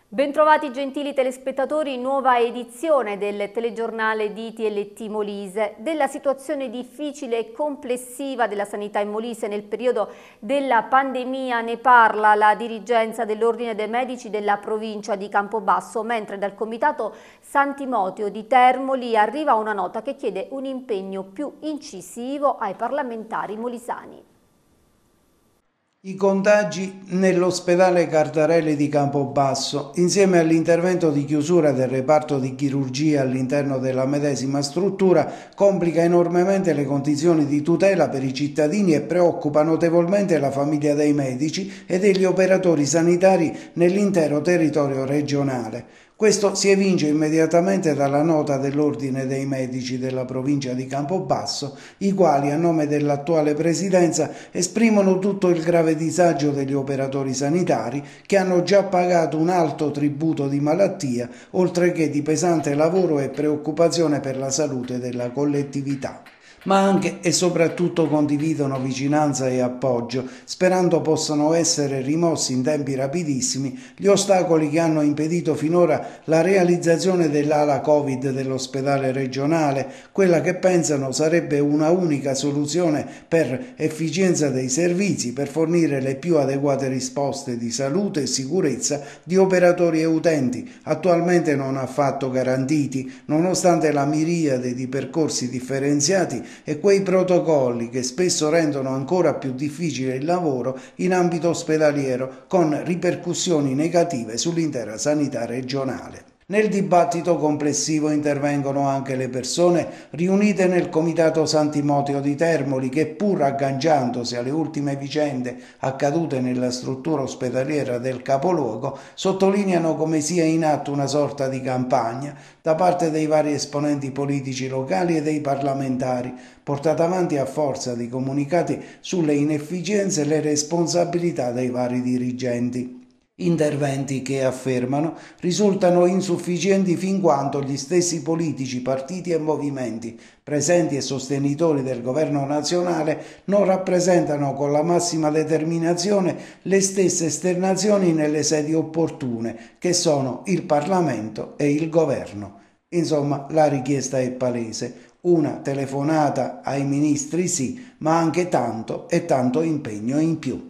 Bentrovati gentili telespettatori, nuova edizione del telegiornale di TLT Molise. Della situazione difficile e complessiva della sanità in Molise nel periodo della pandemia ne parla la dirigenza dell'Ordine dei Medici della provincia di Campobasso, mentre dal Comitato San Timoteo di Termoli arriva una nota che chiede un impegno più incisivo ai parlamentari molisani. I contagi nell'ospedale Cardarelli di Campobasso, insieme all'intervento di chiusura del reparto di chirurgia all'interno della medesima struttura, complica enormemente le condizioni di tutela per i cittadini e preoccupa notevolmente la famiglia dei medici e degli operatori sanitari nell'intero territorio regionale. Questo si evince immediatamente dalla nota dell'Ordine dei Medici della provincia di Campobasso, i quali, a nome dell'attuale presidenza, esprimono tutto il grave disagio degli operatori sanitari che hanno già pagato un alto tributo di malattia, oltre che di pesante lavoro e preoccupazione per la salute della collettività. Ma anche e soprattutto condividono vicinanza e appoggio, sperando possano essere rimossi in tempi rapidissimi gli ostacoli che hanno impedito finora la realizzazione dell'ala Covid dell'ospedale regionale, quella che pensano sarebbe una unica soluzione per efficienza dei servizi, per fornire le più adeguate risposte di salute e sicurezza di operatori e utenti, attualmente non affatto garantiti, nonostante la miriade di percorsi differenziati e quei protocolli che spesso rendono ancora più difficile il lavoro in ambito ospedaliero, con ripercussioni negative sull'intera sanità regionale. Nel dibattito complessivo intervengono anche le persone riunite nel Comitato San Timoteo di Termoli che, pur agganciandosi alle ultime vicende accadute nella struttura ospedaliera del capoluogo, sottolineano come sia in atto una sorta di campagna da parte dei vari esponenti politici locali e dei parlamentari, portata avanti a forza di comunicati sulle inefficienze e le responsabilità dei vari dirigenti. Interventi che, affermano, risultano insufficienti fin quanto gli stessi politici, partiti e movimenti presenti e sostenitori del governo nazionale non rappresentano con la massima determinazione le stesse esternazioni nelle sedi opportune, che sono il Parlamento e il governo. Insomma, la richiesta è palese: una telefonata ai ministri sì, ma anche tanto e tanto impegno in più.